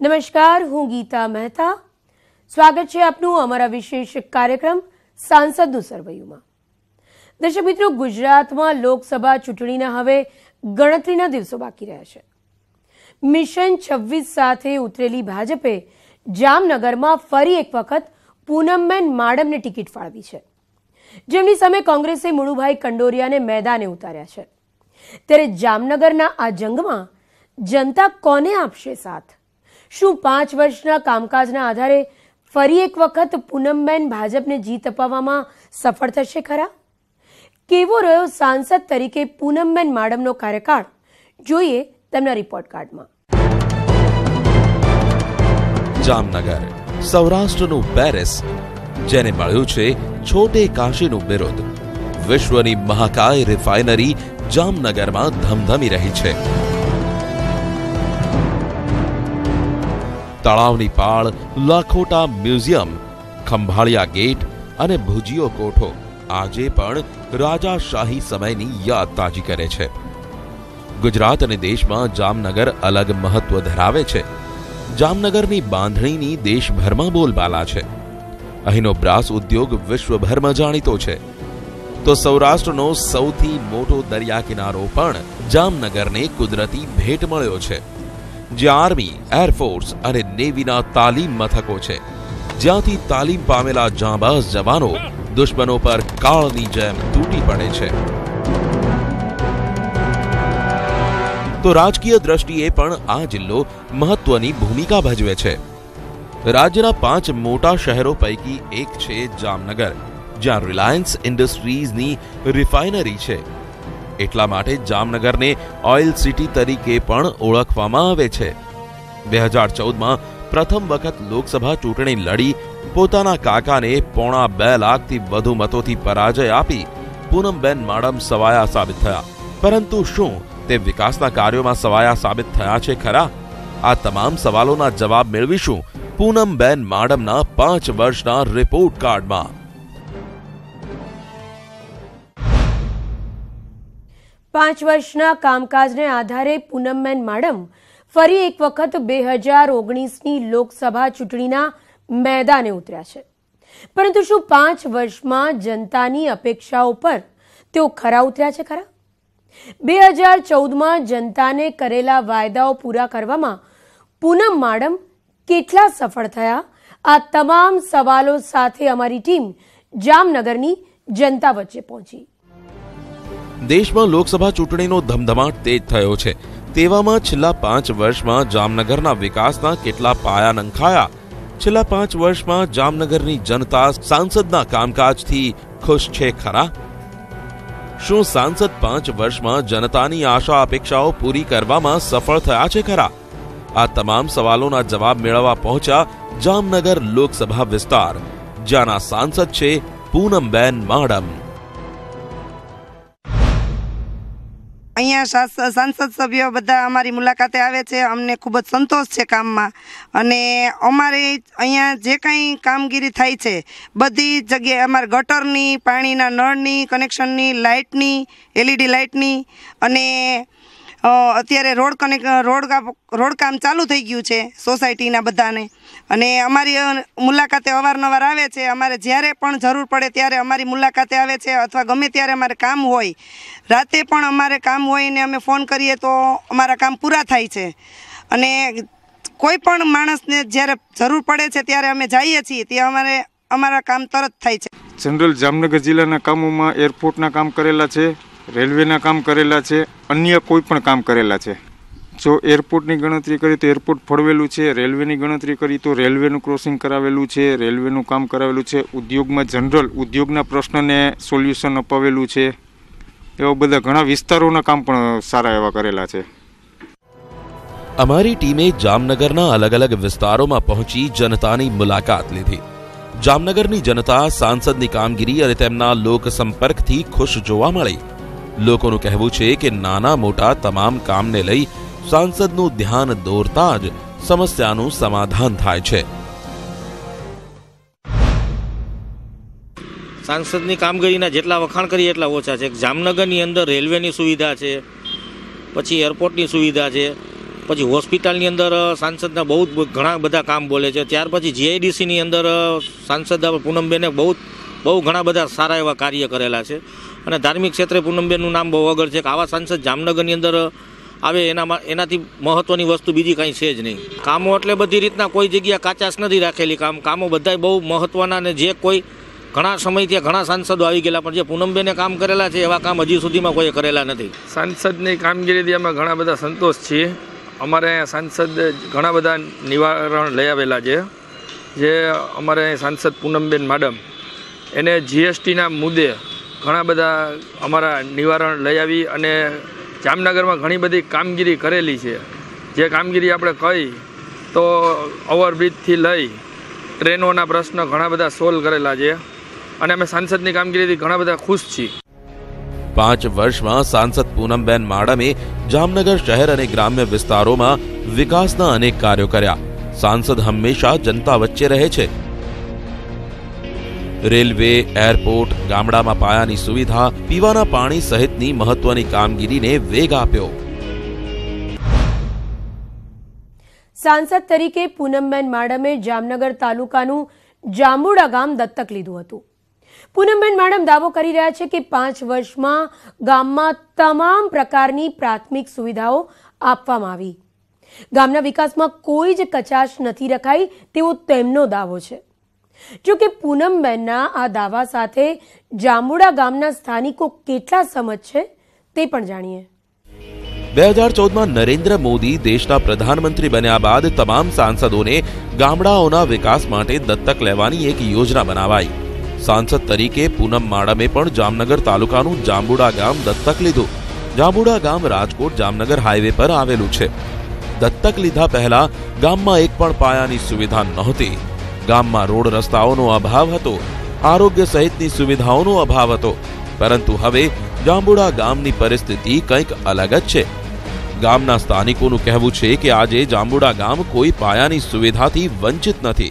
નમસ્કાર, હું ગીતા મહેતા. સ્વાગત છે આપનું અમારા વિશેષ કાર્યક્રમ સાંસદનું સરવૈયુમાં. દર્શક મિત્રો, ગુજરાતમાં લોકસભા ચૂંટણીના હવે ગણતરીના દિવસો બાકી રહ્યા છે. મિશન 26 સાથે ઉતરેલી ભાજપે જામનગરમાં ફરી એક વખત પૂનમબેન માડમને ટિકિટ ફાળવી છે, જેમની સામે કોંગ્રેસે મુળુભાઈ કંડોરિયાને મેદાને ઉતાર્યા છે. ત્યારે જામનગરના આ જંગમાં જનતા કોને આપશે સાથ? શું 5 વર્ષના કામકાજના આધારે ફરી એક વખત પૂનમબેન ભાજપને જીત અપાવવામાં સફળ થશે ખરા? કેવો રહ્યો સાંસદ તરીકે પૂનમબેન માડમનો કાર્યકાળ? જોઈએ તેમના રિપોર્ટ કાર્ડમાં. જામનગર સૌરાષ્ટ્રનું પેરિસ, જેને મળ્યું છે છોટે કાશીનું બિરુદ. વિશ્વની મહાકાય રિફાઇનરી જામનગરમાં ધમધમી રહી છે. તળાવની પાળ, લાખોટા મ્યુઝિયમ, ખંભાળિયા ગેટ અને ભુજીયો કોઠો આજે પણ રાજાશાહી સમયની યાદ તાજી કરે છે. ગુજરાત અને દેશમાં જામનગર અલગ મહત્વ ધરાવે છે. જામનગરની બાંધણીની દેશભરમાં બોલબાલા છે. અહીંનો બ્રાસ ઉદ્યોગ વિશ્વભરમાં જાણીતો છે. તો સૌરાષ્ટ્રનો સૌથી મોટો દરિયા કિનારો પણ જામનગરને કુદરતી ભેટ મળ્યો છે, જ્યાં આર્મી, એરફોર્સ અને નેવીના તાલીમ મથકો છે, જ્યાંથી તાલીમ પામેલા જાંબાઝ જવાનો દુશ્મનો પર કાળની જેમ તૂટી પડે છે. તો રાજકીય દ્રષ્ટિએ પણ આ જિલ્લો મહત્વની ભૂમિકા ભજવે છે. રાજ્યના 5 મોટા શહેરો પૈકી એક છે જામનગર, જ્યાં રિલાયન્સ ઇન્ડસ્ટ્રીઝની રિફાઇનરી છે. એટલા માટે જામનગરને ઓઇલ સિટી તરીકે પણ ઓળખવામાં આવે છે. 2014માં પ્રથમ વખત લોકસભા ચૂંટણી લડી પોતાના કાકાને 2.5 લાખથી વધુ મતોથી પરાજય આપી પૂનમબેન માડમ સવાયા સાબિત થયા. પરંતુ શું તે વિકાસના કાર્યોમાં સવાયા સાબિત થયા છે ખરા? આ તમામ સવાલોના જવાબ મેળવીશું પૂનમબેન માડમના 5 વર્ષના રિપોર્ટ કાર્ડમાં. પાંચ વર્ષના કામકાજને આધારે પૂનમબેન માડમ ફરી એક વખત 2019ની લોકસભા ચૂંટણીના મેદાને ઉતર્યા છે. પરંતુ શું 5 વર્ષમાં જનતાની અપેક્ષાઓ પર તેઓ ખરા ઉતર્યા છે ખરા? 2014માં જનતાને કરેલા વાયદાઓ પૂરા કરવામાં પૂનમ માડમ કેટલા સફળ થયા? આ તમામ સવાલો સાથે અમારી ટીમ જામનગરની જનતા વચ્ચે પહોંચી. દેશમાં લોકસભા ચૂંટણીનો ધમધમાટ તેજ થયો છે. તેવામાં છેલ્લા 5 વર્ષમાં જામનગરના વિકાસના કેટલા પાયા નંખાયા? છેલ્લા 5 વર્ષમાં જામનગરની જનતા સાંસદના કામકાજથી ખુશ છે ખરા? શું સાંસદ 5 વર્ષમાં જનતાની આશા અપેક્ષાઓ પૂરી કરવામાં સફળ થયા છે ખરા? આ તમામ સવાલોના જવાબ મેળવવા પહોંચ્યા જામનગર લોકસભા વિસ્તાર, જ્યાંના સાંસદ છે પૂનમબેન માડમ. અહીંયા સાંસદ સભ્યો બધા અમારી મુલાકાતે આવે છે. અમને ખૂબ જ સંતોષ છે કામમાં, અને અમારે અહીંયા જે કાંઈ કામગીરી થાય છે બધી જગ્યાએ અમારે ગટરની, પાણીના નળની, કનેક્શનની, લાઇટની, LED લાઇટની, અને અત્યારે રોડ કામ ચાલુ થઈ ગયું છે સોસાયટીના બધાને. અને અમારી મુલાકાતે અવારનવાર આવે છે. અમારે જ્યારે પણ જરૂર પડે ત્યારે અમારી મુલાકાતે આવે છે, અથવા ગમે ત્યારે અમારે કામ હોય, રાતે પણ અમારે કામ હોય ને અમે ફોન કરીએ તો અમારા કામ પૂરા થાય છે. અને કોઈ પણ માણસને જ્યારે જરૂર પડે છે ત્યારે અમે જઈએ છીએ, ત્યાં અમારા કામ તરત થાય છે. જનરલ જામનગર જિલ્લાના કામોમાં એરપોર્ટના કામ કરેલા છે, રેલવેના કામ કરેલા છે, અન્ય કોઈ પણ કામ કરેલા છે. જો એરપોર્ટની ગણતરી કરી તો એરપોર્ટ ફળવેલું છે, રેલવેની ગણતરી કરી તો રેલવેનું ક્રોસિંગ કરાવેલું છે, રેલવેનું કામ કરાવેલું છે, ઉદ્યોગમાં જનરલ ઉદ્યોગના પ્રશ્નને સોલ્યુશન અપાવેલું છે. એવા બધા ઘણા વિસ્તારોના કામ પણ સારા એવા કરેલા છે. અમારી ટીમે જામનગરના અલગ અલગ વિસ્તારોમાં પહોંચી જનતાની મુલાકાત લીધી. જામનગરની જનતા સાંસદની કામગીરી અને તેમના લોકસંપર્કથી ખુશ જોવા મળી. લોકોનું કહેવું છે કે નાના મોટા તમામ કામને લઈ સાંસદનું ધ્યાન દોરતા જ સમસ્યાનું સમાધાન થાય છે. સાંસદની કામગીરીના જેટલા વખાણ કરીએ એટલા ઓછા છે. જામનગરની અંદર રેલવેની સુવિધા છે, પછી એરપોર્ટની સુવિધા છે, પછી હોસ્પિટલની અંદર સાંસદના બહુ ઘણા બધા કામ બોલે છે. ત્યાર પછી જીઆઈડીસીની અંદર સાંસદ પૂનમબેને બહુ ઘણા બધા સારા એવા કાર્ય કરેલા છે. અને ધાર્મિક ક્ષેત્રે પૂનમબેનનું નામ બહુ આગળ છે કે આવા સાંસદ જામનગરની અંદર આવે એનાથી મહત્ત્વની વસ્તુ બીજી કાંઈ છે જ નહીં. કામો એટલે બધી રીતના કોઈ જગ્યા કાચાશ નથી રાખેલી. કામો બધાય બહુ મહત્ત્વના, અને જે કોઈ ઘણા સમયથી ઘણા સાંસદો આવી ગયેલા પણ જે પૂનમબેને કામ કરેલા છે એવા કામ હજી સુધીમાં કોઈ કરેલા નથી. સાંસદની કામગીરીથી અમે ઘણા બધા સંતોષ છીએ. અમારે સાંસદ ઘણા બધા નિવારણ લઈ આવેલા છે. જે અમારે સાંસદ પૂનમબેન માડમ એને જીએસટીના મુદ્દે ઘણા બધા અમારા નિવારણ લઈ આવી અને જામનગરમાં ઘણી બધી કામગીરી કરેલી છે. જે કામગીરી આપણે કહી તો ઓવરબ્રિજથી લઈ ટ્રેનોના પ્રશ્ન ઘણા બધા સોલ્વ કરેલા છે અને અમે સાંસદની કામગીરીથી ઘણા બધા ખુશ છીએ. 5 વર્ષમાં સાંસદ પૂનમબેન માડમે જામનગર શહેર અને ગ્રામ્ય વિસ્તારોમાં વિકાસના અનેક કાર્યો કર્યા. સાંસદ હંમેશા જનતા વચ્ચે રહે છે. રેલવે, એરપોર્ટ, ગામડામાં પાયાની સુવિધા, પીવાના પાણી સહિતની મહત્વની કામગીરીને વેગ આપ્યો. સાંસદ તરીકે પૂનમબેન માડમે જામનગર તાલુકાનું જાંબુડા ગામ દત્તક લીધું હતું. પૂનમબેન માડમ દાવો કરી રહ્યા છે કે 5 વર્ષમાં ગામમાં તમામ પ્રકારની પ્રાથમિક સુવિધાઓ આપવામાં આવી. ગામના વિકાસમાં કોઈ જ કચાશ નથી રખાઈ તેવો તેમનો દાવો છે. જો કે પૂનમબેનના આ દાવા સાથે જાંબુડા ગામના સ્થાનિકો કેટલા સહમત છે તે પણ જાણીએ. 2014માં નરેન્દ્ર મોદી દેશના પ્રધાનમંત્રી બન્યા બાદ તમામ સાંસદોને ગામડાઓના વિકાસ માટે દત્તક લેવાની એક યોજના બનાવાઈ. સાંસદ તરીકે પૂનમ માડમે પણ જામનગર તાલુકાનું જાંબુડા ગામ દત્તક લીધું. જાંબુડા ગામ રાજકોટ જામનગર હાઈવે પર આવેલું છે. દત્તક લીધા પહેલા ગામમાં એક પણ પાયાની સુવિધા નહોતી. ગામમાં રોડ રસ્તાઓનો અભાવ હતો, આરોગ્ય સહિતની સુવિધાઓનો અભાવ હતો. પરંતુ હવે જાંબુડા ગામની પરિસ્થિતિ કંઈક અલગ જ છે. ગામના સ્થાનિકોનું કહેવું છે કે આજે જાંબુડા ગામ કોઈ પાયાની સુવિધાથી વંચિત નથી.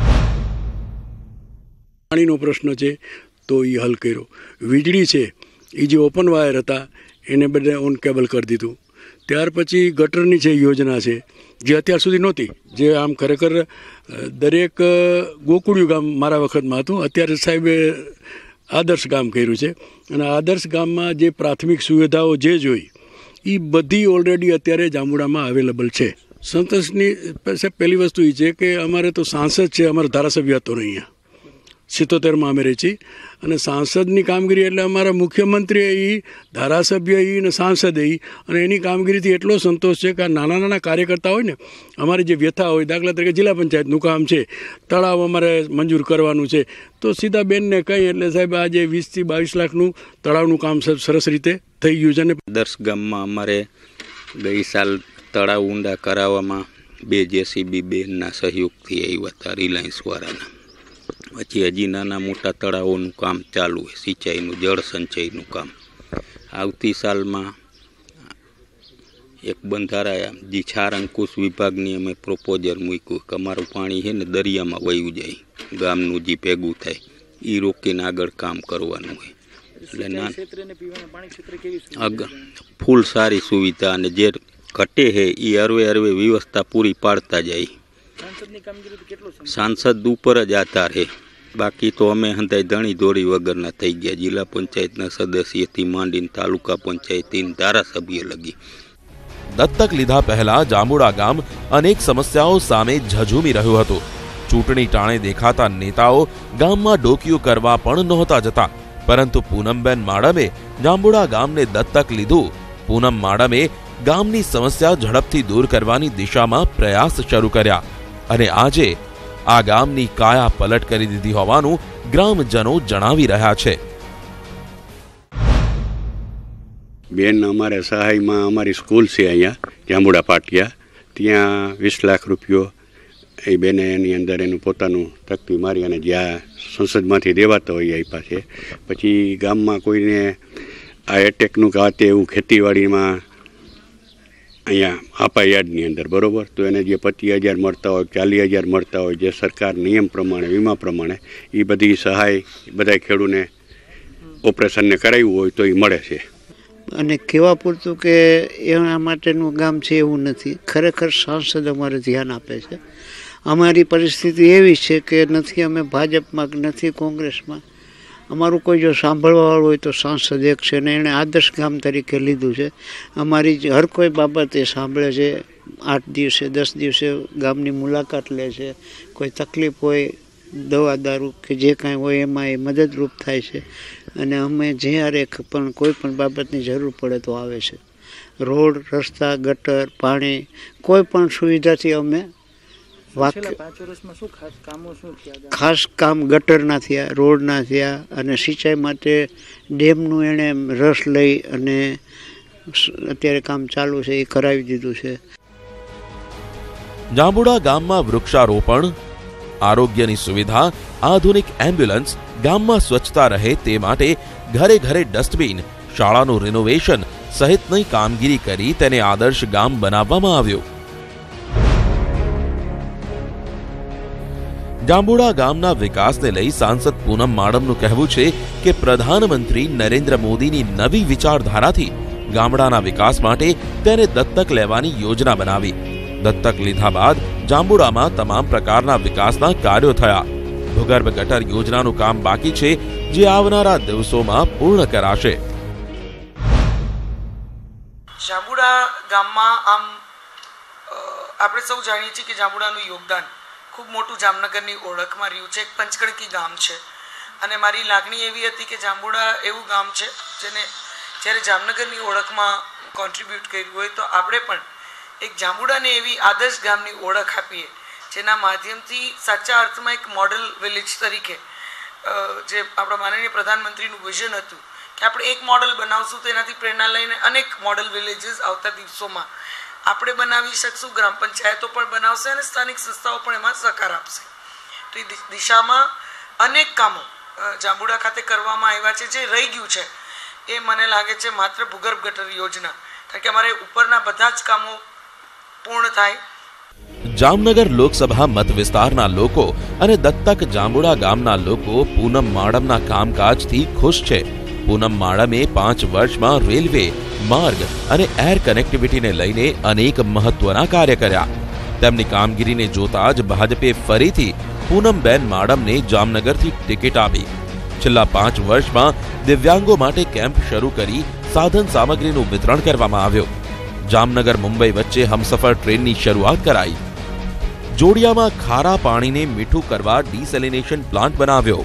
પાણીનો પ્રશ્ન છે તો એ હલ કર્યો. વીજળી છે એ જે ઓપન વાયર હતા એને બધે ઓન કેબલ કરી દીધું. ત્યાર પછી ગટરની છે યોજના છે જે અત્યાર સુધી નહોતી. જે આમ ખરેખર દરેક ગોકુળિયું ગામ મારા વખતમાં હતું. અત્યારે સાહેબે આદર્શ ગામ કર્યું છે અને આદર્શ ગામમાં જે પ્રાથમિક સુવિધાઓ જે જોઈ એ બધી ઓલરેડી અત્યારે જાંબુડામાં અવેલેબલ છે. સંતોષની પહેલી વસ્તુ એ છે કે અમારે તો સાંસદ છે, અમારા ધારાસભ્ય હતો ને અહીંયા 77માં અમે રહી છીએ અને સાંસદની કામગીરી એટલે અમારા મુખ્યમંત્રી એ, ધારાસભ્ય એ અને સાંસદ એ, અને એની કામગીરીથી એટલો સંતોષ છે કે આ નાના નાના કાર્યકર્તા હોય ને અમારી જે વ્યથા હોય, દાખલા તરીકે જિલ્લા પંચાયતનું કામ છે, તળાવ અમારે મંજૂર કરવાનું છે, તો સીધા બેનને કહી એટલે સાહેબ આજે 20 થી 22 લાખનું તળાવનું કામ સરસ રીતે થઈ ગયું છે. અને દર્શ ગામમાં અમારે ગઈ સાલ તળાવ ઊંડા કરાવવામાં 2 જેસીબી બેનના સહયોગથી આવ્યા હતા રિલાયન્સ વાળાના. પછી હજી નાના મોટા તળાવોનું કામ ચાલુ છે, સિંચાઈનું, જળ સંચયનું કામ. આવતી સાલમાં એક બંધારા જે છાર અંકુશ વિભાગની અમે પ્રોપોઝલ મૂક્યું કે અમારું પાણી છે ને દરિયામાં વયું જાય, ગામનું જે ભેગું થાય એ રોકીને આગળ કામ કરવાનું હોય. એટલે ફૂલ સારી સુવિધા અને જે ઘટે છે એ હરવે વ્યવસ્થા પૂરી પાડતા જાય. સાંસદ ઉપર જ આધાર છે, બાકી તો અમે હંધાઈ ધણી દોડી વગરના થઈ ગયા. જિલ્લા પંચાયતના સદસ્યથી માંડીને તાલુકા પંચાયતથી ધારાસભ્ય લગી. દત્તક લીધા પહેલા જાંબુડા ગામ અનેક સમસ્યાઓ સામે ઝઝૂમી રહ્યું હતું. ચૂંટણી ટાણે દેખાતા નેતાઓ ગામમાં ડોકિયું કરવા પણ નહોતા જતા. પરંતુ પૂનમબેન માડમે જાંબુડા ગામને દત્તક લીધું. પૂનમ માડમે ગામની સમસ્યા ઝડપથી દૂર કરવાની દિશામાં પ્રયાસ શરૂ કર્યા અને આજે આ ગામની કાયા પલટ કરી દીધી હોવાનું ગ્રામજનો જણાવી રહ્યા છે. બેન અમારે સહાયમાં અમારી સ્કૂલ છે અહીંયા જાંબુડા પાટિયા, ત્યાં 20 લાખ રૂપિયો એ બેને એની અંદર એનું પોતાનું તકતી મારી અને જ્યાં સંસદમાંથી દેવાતા હોય આપ્યા છે. પછી ગામમાં કોઈને આ એટેકનું કાતે એવું ખેતીવાડીમાં અહીંયા આપા યાર્ડની અંદર બરાબર, તો એને જે 25,000 મળતા હોય, 40,000 મળતા હોય, જે સરકાર નિયમ પ્રમાણે, વીમા પ્રમાણે એ બધી સહાય બધા ખેડૂને ઓપરેશનને કરાવ્યું હોય તો એ મળે છે. અને કહેવા પૂરતું કે એના માટેનું ગામ છે એવું નથી. ખરેખર સાંસદ અમારે ધ્યાન આપે છે. અમારી પરિસ્થિતિ એવી છે કે નથી અમે ભાજપમાં કે નથી કોંગ્રેસમાં. અમારું કોઈ જો સાંભળવાવાળું હોય તો સાંસદ એક છે ને એણે આદર્શ ગામ તરીકે લીધું છે. અમારી હર કોઈ બાબત એ સાંભળે છે. 8 દિવસે 10 દિવસે ગામની મુલાકાત લે છે. કોઈ તકલીફ હોય, દવા દારૂ કે જે કાંઈ હોય એમાં એ મદદરૂપ થાય છે. અને અમે જ્યારે પણ કોઈ પણ બાબતની જરૂર પડે તો આવે છે. રોડ, રસ્તા, ગટર, પાણી, કોઈ પણ સુવિધાથી અમે ખાસ કામ ગટરના થયા, રોડના થયા અને સિંચાઈ માટે ડેમનું એણે રસ લઈ અને અત્યારે કામ ચાલુ છે એ કરાવી દીધું છે. જાંબુડા ગામમાં વૃક્ષારોપણ, આરોગ્યની સુવિધા, આધુનિક એમ્બ્યુલન્સ, ગામમાં સ્વચ્છતા રહે તે માટે ઘરે ઘરે ડસ્ટબિન, શાળાનું રિનોવેશન સહિતની કામગીરી કરી તેને આદર્શ ગામ બનાવવામાં આવ્યું. જાંબુડા ગામના વિકાસને લઈ સાંસદ પૂનમ માડમનું કહેવું છે કે પ્રધાનમંત્રી નરેન્દ્ર મોદીની નવી વિચારધારાથી ગામડાના વિકાસ માટે તેને દત્તક લેવાની યોજના બનાવી. દત્તક લીધા બાદ જાંબુડામાં તમામ પ્રકારના વિકાસના કાર્યો થયા. ભૂગર્ભ ગટર યોજનાનું કામ બાકી છે, જે આવનારા દિવસોમાં પૂર્ણ કરાશે. જાંબુડા ગામમાં આમ આપણે સૌ જાણીએ છીએ કે જાંબુડાનું યોગદાન ખૂબ મોટું જામનગરની ઓળખમાં રહ્યું છે. એક પંચગણકી ગામ છે અને મારી લાગણી એવી હતી કે જાંબુડા એવું ગામ છે જેને જ્યારે જામનગરની ઓળખમાં કોન્ટ્રીબ્યુટ કર્યું હોય તો આપણે પણ એક જાંબુડાને એવી આદર્શ ગામની ઓળખ આપીએ જેના માધ્યમથી સાચા અર્થમાં એક મોડલ વિલેજ તરીકે જે આપણા માનનીય પ્રધાનમંત્રીનું વિઝન હતું કે આપણે એક મોડલ બનાવશું તો એનાથી પ્રેરણા લઈને અનેક મોડલ વિલેજીસ આવતા દિવસોમાં આપણે બનાવી શકશું. ગ્રામ પંચાયતો પણ બનાવશે અને સ્થાનિક સંસ્થાઓ પણ એમાં સહકાર આપશે. તો એ દિશામાં અનેક કામો જાંબુડા ખાતે કરવામાં આવ્યા છે. જે રહી ગયું છે એ મને લાગે છે માત્ર ભૂગર્ભ ગટર યોજના, કારણ કે અમારે ઉપરના બધા જ કામો પૂર્ણ થાય. જામનગર લોકસભા મત વિસ્તારના લોકો અને દત્તક જાંબુડા ગામના લોકો પૂનમ માડમના કામકાજથી ખુશ છે. પૂનમ માડમે 5 વર્ષમાં રેલવે, માર્ગ અને એર કનેક્ટિવિટીને લઈને અનેક મહત્વના કાર્ય કર્યા. તેમની કામગીરીને જોતા જ ભાજપે ફરીથી પૂનમબેન માડમને જામનગરથી ટિકિટ આપી. છેલ્લા 5 વર્ષમાં દિવ્યાંગો માટે કેમ્પ શરૂ કરી સાધન સામગ્રીનું વિતરણ કરવામાં આવ્યું. જામનગર મુંબઈ વચ્ચે હમસફર ટ્રેનની શરૂઆત કરાઈ. જોડિયામાં ખારા પાણીને મીઠું કરવા ડિસેલિનેશન પ્લાન્ટ બનાવ્યો.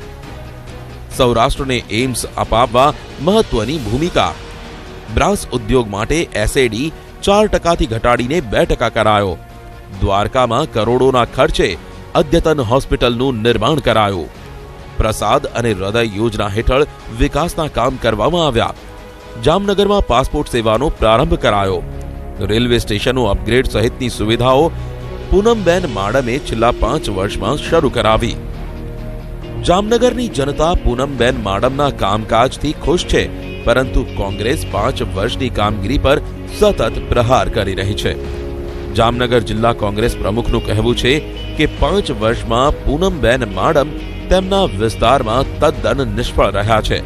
સૌરાષ્ટ્રને એમ્સ અપાવવા મહત્વની ભૂમિકા. બ્રાસ ઉદ્યોગ માટે એસએડી 4% ઘટાડીને 2% કરાયો. દ્વારકામાં કરોડોના ખર્ચે અદ્યતન હોસ્પિટલનું નિર્માણ કરાયું. પ્રસાદ અને હૃદય યોજના હેઠળ વિકાસના કામ કરવામાં આવ્યા. જામનગરમાં પાસપોર્ટ સેવાનો પ્રારંભ કરાયો. રેલવે સ્ટેશનો અપગ્રેડ સહિતની સુવિધાઓ પૂનમબેન માડમે છેલ્લા 5 વર્ષમાં શરૂ કરાવી. જામનગરની જનતા પૂનમબેન માડમના કામકાજથી ખુશ છે, પરંતુ કોંગ્રેસ 5 વર્ષની કામગીરી પર સતત પ્રહાર કરી રહી છે. જામનગર જિલ્લા કોંગ્રેસ પ્રમુખનું કહેવું છે કે 5 વર્ષમાં પૂનમબેન માડમ તેમના વિસ્તારમાં તદ્દન નિષ્ફળ રહ્યા છે.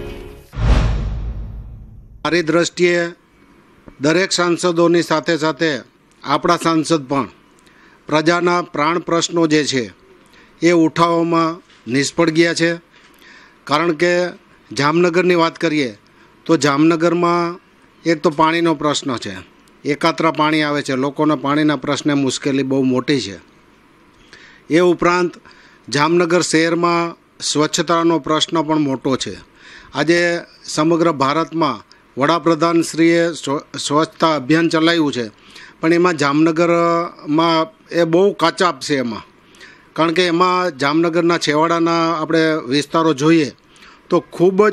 મારી દ્રષ્ટિએ દરેક સાંસદોની સાથે સાથે આપણા સાંસદ પણ પ્રજાના પ્રાણ પ્રશ્નો જે છે એ ઉઠાવવામાં નિષ્ફળ ગયા છે. કારણ કે જામનગરની વાત કરીએ તો જામનગરમાં એક તો પાણીનો પ્રશ્ન છે. એકાત્રા પાણી આવે છે, લોકોને પાણીના પ્રશ્ને મુશ્કેલી બહુ મોટી છે. એ ઉપરાંત જામનગર શહેરમાં સ્વચ્છતાનો પ્રશ્ન પણ મોટો છે. આજે સમગ્ર ભારતમાં વડાપ્રધાનશ્રીએ સ્વચ્છતા અભિયાન ચલાવ્યું છે, પણ એમાં જામનગરમાં એ બહુ કાચાપ છે એમાં. કારણ કે એમાં જામનગરના છેવાડાના આપણે વિસ્તારો જોઈએ તો ખૂબ જ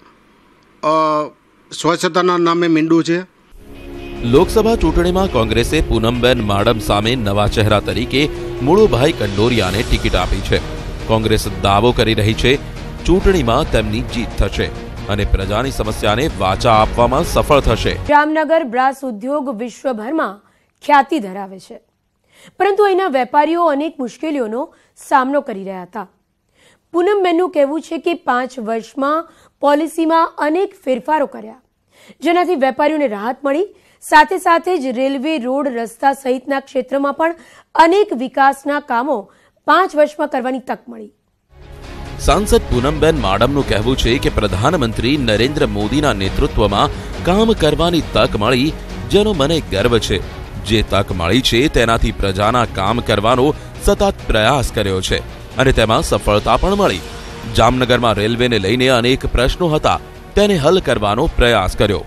સ્વચ્છતાના નામે મીંડું છે. લોકસભા ચૂંટણીમાં કોંગ્રેસે પૂનમબેન માડમ સામે નવા ચહેરા તરીકે મુળુભાઈ કંડોરિયાને ટિકિટ આપી છે. કોંગ્રેસ દાવો કરી રહી છે ચૂંટણીમાં તેમની જીત થશે અને પ્રજાની સમસ્યાને વાચા આપવામાં સફળ થશે. જામનગર બ્રાસ ઉદ્યોગ વિશ્વભરમાં ખ્યાતિ ધરાવે છે, પરંતુ અહીંના વેપારીઓ અનેક મુશ્કેલીઓનો સામનો કરી રહ્યા હતા. પૂનમબેનનું કહેવું છે કે 5 વર્ષમાં પોલિસીમાં અનેક ફેરફારો કર્યા, જેનાથી વેપારીઓને રાહત મળી. સાથે સાથે જ રેલવે, રોડ, રસ્તા સહિતના ક્ષેત્રમાં પણ અનેક વિકાસના કામો 5 વર્ષમાં કરવાની તક મળી. સાંસદ પૂનમબેન માડમનું કહેવું છે કે પ્રધાનમંત્રી નરેન્દ્ર મોદીના નેતૃત્વમાં કામ કરવાની તક મળી, જેનો મને ગર્વ છે. જે તક મળી છે તેનાથી પ્રજાના કામ કરવાનો સતત પ્રયાસ કર્યો છે અને તેમાં સફળતા પણ મળી. જામનગરમાં રેલવેને લઈને અનેક પ્રશ્નો હતા, તેને હલ કરવાનો પ્રયાસ કર્યો.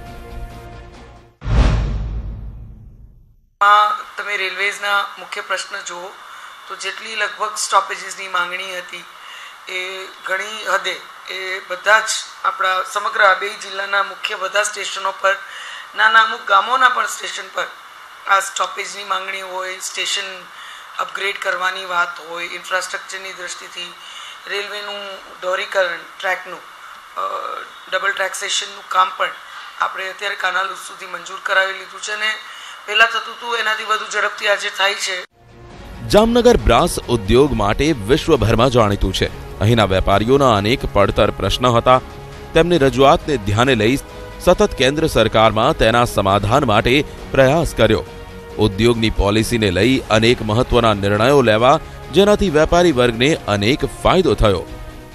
તમે રેલવેઝના મુખ્ય પ્રશ્ન જુઓ તો જેટલી લગભગ સ્ટોપેજીસની માંગણી હતી એ ઘણી હદે એ બધા જ આપણા સમગ્ર આ બે જિલ્લાના મુખ્ય બધા સ્ટેશનો પર, નાના અમુક ગામોના પણ સ્ટેશન પર આ સ્ટોપેજની માંગણી હોય, સ્ટેશન અપગ્રેડ કરવાની વાત હોય, ઇન્ફ્રાસ્ટ્રક્ચરની દ્રષ્ટિથી રેલવેનું દોરીકરણ, ટ્રેકનું ડબલ ટ્રેક સેશનનું કામ પણ આપણે અત્યારે કાનાલ સુધી મંજૂર કરાવી લીધું છે અને પહેલાં થતું હતું એનાથી વધુ ઝડપથી આજે થાય છે. જામનગર બ્રાસ ઉદ્યોગ માટે વિશ્વભરમાં જાણીતું છે. અહીંના વેપારીઓના અનેક પડતર પ્રશ્ન હતા. તેમની રજૂઆતને ધ્યાને લઈ સતત કેન્દ્ર સરકારમાં તેના સમાધાન માટે પ્રયાસ કર્યો. ઉદ્યોગની પોલિસીને લઈ અનેક મહત્વના નિર્ણયો લેવા, જેનાથી વેપારી વર્ગને અનેક ફાયદો થયો.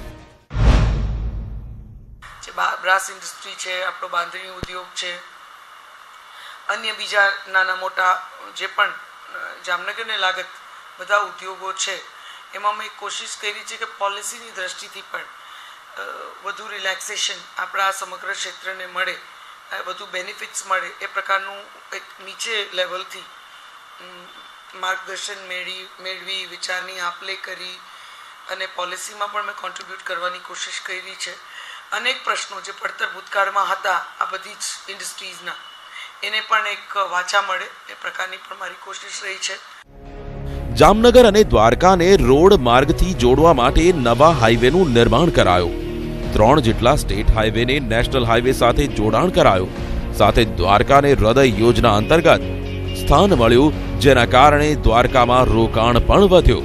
બ્રાસ ઇન્ડસ્ટ્રી છે, આપણો બાંધણી ઉદ્યોગ છે, અન્ય બીજા નાના મોટા જે પણ જામનગરને લાગત બધા ઉદ્યોગો છે, એમાં મેં કોશિશ કરી છે કે પોલિસીની દ્રષ્ટિથી પણ વધુ રિલેક્સેશન આપણા સમગ્ર ક્ષેત્રને મળે, વધુ બેનિફિટ્સ મળે એ પ્રકારનું એક નીચે લેવલથી માર્ગદર્શન મેળવી વિચારની આપ-લે કરી અને પોલિસીમાં પણ મેં કોન્ટ્રીબ્યુટ કરવાની કોશિશ કરી છે. અનેક પ્રશ્નો જે પડતર ભૂતકાળમાં હતા આ બધી જ ઇન્ડસ્ટ્રીઝના, એને પણ એક વાચા મળે એ પ્રકારની પણ મારી કોશિશ રહી છે. જામનગર અને દ્વારકાને રોડ માર્ગથી જોડવા માટે નવા હાઈવેનું નિર્માણ કરાયું. 3 જેટલા સ્ટેટ હાઈવેને નેશનલ હાઈવે સાથે જોડાણ કરાયું. સાથે દ્વારકાને હૃદય યોજના અંતર્ગત સ્થાન મળ્યું, જેના કારણે દ્વારકામાં રોકાણ પણ વધ્યું.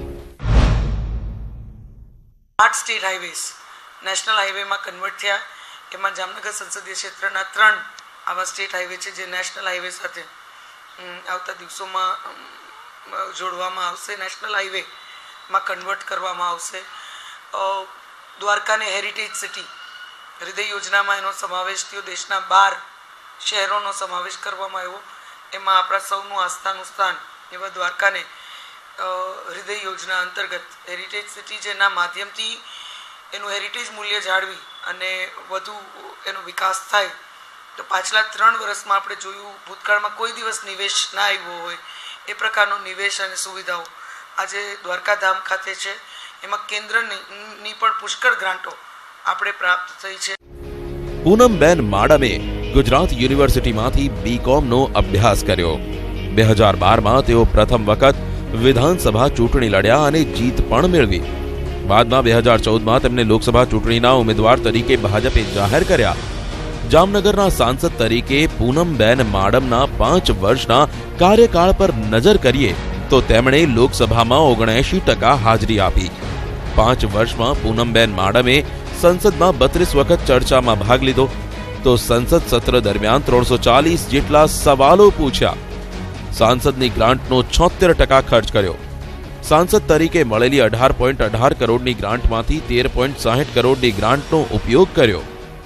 8 સ્ટેટ હાઈવેઝ નેશનલ હાઈવેમાં કન્વર્ટ થયા. એમાં જામનગર સંસદીય ક્ષેત્રના 3 આવા સ્ટેટ હાઈવે છે જે નેશનલ હાઈવે સાથે આવતા દિવસોમાં જોડવામાં આવશે, નેશનલ હાઈવેમાં કન્વર્ટ કરવામાં આવશે. દ્વારકાને હેરિટેજ સિટી હૃદય યોજનામાં એનો સમાવેશ થયો. દેશના 12 શહેરોનો સમાવેશ કરવામાં આવ્યો. એમાં આપણા સૌનું આસ્થાનું સ્થાન એવા દ્વારકાને હૃદય યોજના અંતર્ગત હેરિટેજ સિટી જેના માધ્યમથી એનું હેરિટેજ મૂલ્ય જાળવી અને વધુ એનો વિકાસ થાય. તો પાછલા 3 વર્ષમાં આપણે જોયું ભૂતકાળમાં કોઈ દિવસ નિવેશ ના આવ્યો હોય એ પ્રકારનો નિવેશ અને સુવિધાઓ આજે દ્વારકાધામ ખાતે છે. એમાં કેન્દ્રની પણ પુષ્કળ ગ્રાન્ટો આપણે પ્રાપ્ત થઈ છે. પૂનમબેન માડમે ગુજરાત યુનિવર્સિટીમાંથી BComનો અભ્યાસ કર્યો. 2012માં તેઓ પ્રથમ વખત વિધાનસભા ચૂંટણી લડ્યા અને જીત પણ મેળવી. બાદમાં 2014માં તેમને લોકસભા ચૂંટણીના ઉમેદવાર તરીકે ભાજપે જાહેર કર્યા. જામનગરના સાંસદ તરીકે પૂનમબેન માડમના 5 વર્ષના કાર્યકાળ પર નજર કરીએ તો તેમણે લોકસભામાં 79% હાજરી આપી. 5 વર્ષમાં પૂનમબેન માડમે સંસદમાં 32 વખત ચર્ચામાં ભાગ લીધો તો સંસદ સત્ર દરમિયાન 340 જેટલા સવાલો પૂછ્યા. સાંસદની ગ્રાન્ટનો 76% ખર્ચ કર્યો. સાંસદ તરીકે મળેલી 18.18 કરોડની ગ્રાન્ટમાંથી 13.60 કરોડની ગ્રાન્ટનો ઉપયોગ કર્યો.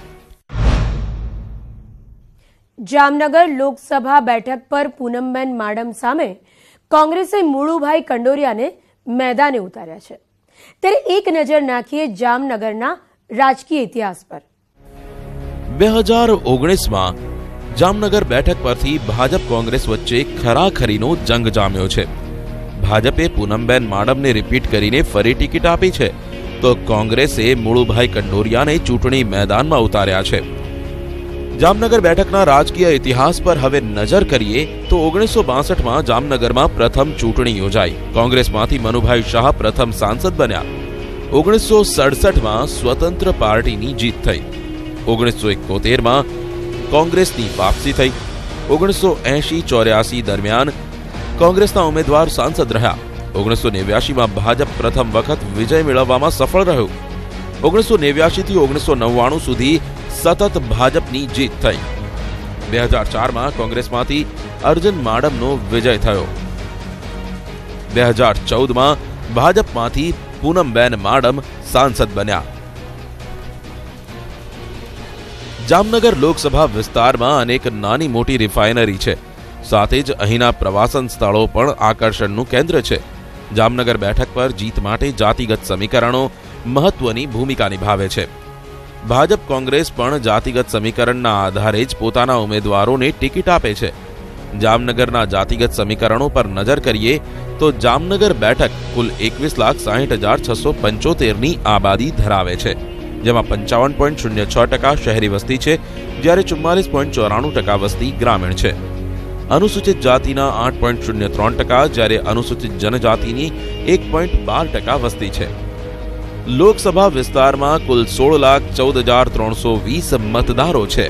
જામનગર લોકસભા બેઠક પર પૂનમબેન માડમ સામે કોંગ્રેસે મુળુભાઈ કંડોરિયાને મેદાને ઉતાર્યા છે. ત્યારે એક નજર નાખીએ જામનગરના રાજકીય ઇતિહાસ પર. 2019માં જામનગર બેઠક પરથી ભાજપ કોંગ્રેસ વચ્ચે ખરાખરીનો જંગ જામ્યો છે. ભાજપે પૂનમબેન માડમને રિપીટ કરીને ફરી ટિકિટ આપી છે તો કોંગ્રેસે મુળુભાઈ કંડોરિયાને ચૂંટણી મેદાનમાં ઉતાર્યા છે. જામનગર બેઠકના રાજકીય ઇતિહાસ પર હવે નજર કરીએ તો 1962માં જામનગરમાં પ્રથમ ચૂંટણી યોજાઈ. કોંગ્રેસમાંથી મનુભાઈ શાહ પ્રથમ સાંસદ બન્યા. 1967માં સ્વતંત્ર પાર્ટીની જીત થઈ. 1971માં કોંગ્રેસની વાપસી થઈ. 1980-84 દરમિયાન કોંગ્રેસના ઉમેદવાર સાંસદ રહ્યા. 1989માં ભાજપ પ્રથમ વખત વિજય મેળવવામાં સફળ રહ્યું. 1989 થી 1999 સુધી સતત ભાજપની જીત થઈ. 2004માં કોંગ્રેસમાંથી અર્જુન માડમનો વિજય થયો. 2014માં ભાજપમાંથી પૂનમબેન માડમ સાંસદ બન્યા. જામનગર લોકસભા વિસ્તારમાં અનેક નાની મોટી રિફાઇનરી છે. સાથે જ અહીંના પ્રવાસન સ્થળો પણ આકર્ષણનું કેન્દ્ર છે. જામનગર બેઠક પર જીત માટે જાતિગત સમીકરણો મહત્વની ભૂમિકા નિભાવે છે. ભાજપ કોંગ્રેસ પણ જાતિગત સમીકરણના આધારે જ પોતાના ઉમેદવારોને ટિકિટ આપે છે. જામનગરના જાતિગત સમીકરણો પર નજર કરીએ તો જામનગર બેઠક કુલ 21,60,675ની આબાદી ધરાવે છે, જેમાં 55.06% શહેરી વસ્તી છે, જ્યારે 44.94% વસ્તી ગ્રામીણ છે. અનુસૂચિત જાતિના 8.03%, જ્યારે અનુસૂચિત જનજાતિની 1.12% વસ્તી છે. લોકસભા વિસ્તારમાં કુલ 16,14,320 મતદારો છે.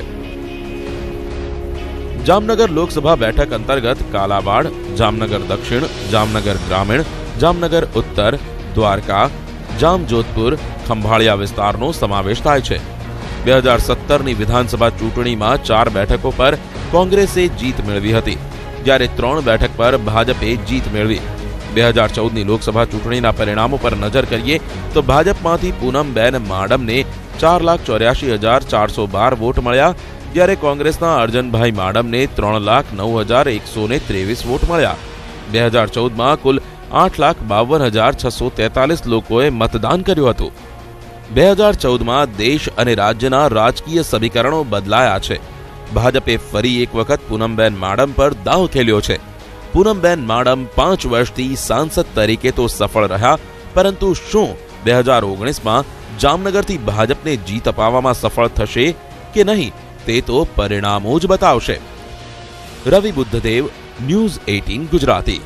જામનગર લોકસભા બેઠક અંતર્ગત કાલાવાડ, જામનગર દક્ષિણ, જામનગર ગ્રામીણ, જામનગર ઉત્તર, દ્વારકા, જામજોધપુર, ખંભાળિયા વિસ્તારનો સમાવેશ થાય છે. 2017ની વિધાનસભા ચૂંટણીમાં 4 બેઠકો પર કોંગ્રેસે જીત મેળવી હતી, જ્યારે 3 બેઠક પર ભાજપે જીત મેળવી. 2014ની લોકસભા ચૂંટણીના પરિણામો પર નજર કરીએ તો ભાજપમાંથી પૂનમબેન માડમને 4,84,412 વોટ મળ્યા, જ્યારે કોંગ્રેસના અર્જનભાઈ માડમને 3,09,123 વોટ મળ્યા. 2014માં કુલ 8,52,643 લોકોએ મતદાન કર્યું હતું. 2014માં દેશ અને રાજ્યના રાજકીય સમીકરણો બદલાયા છે. ભાજપે ફરી એક વખત પૂનમબેન માડમ પર દાવ ખેલ્યો છે. પૂનમબેન માડમ 5 વર્ષથી સાંસદ તરીકે તો સફળ રહ્યા, પરંતુ શું 2019માં જામનગરથી ભાજપને જીત અપાવવામાં સફળ થશે કે નહીં, તે તો પરિણામો જ બતાવશે. રવિ બુદ્ધદેવ, ન્યૂઝ 18 ગુજરાતી.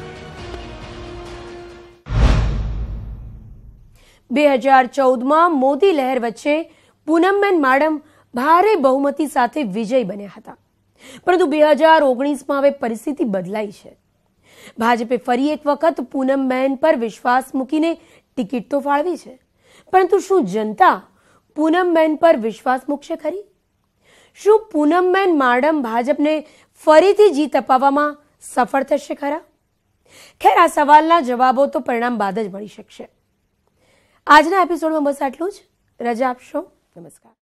2014માં મોદી લહેર વચ્ચે પૂનમબેન માડમ ભારે બહુમતી સાથે વિજય બન્યા હતા, પરંતુ 2019માં હવે પરિસ્થિતિ બદલાઈ છે. ભાજપે ફરી એક વખત પૂનમબેન પર વિશ્વાસ મૂકીને ટિકિટ તો ફાળવી છે, પરંતુ શું જનતા પૂનમબેન પર વિશ્વાસ મૂકશે ખરી? શું પૂનમબેન માડમ ભાજપને ફરીથી જીત અપાવવામાં સફળ થશે ખરા? ખેર, આ સવાલના જવાબો તો પરિણામ બાદ જ મળી શકશે. આજના એપિસોડમાં બસ આટલું જ. રજા આપશો. નમસ્કાર.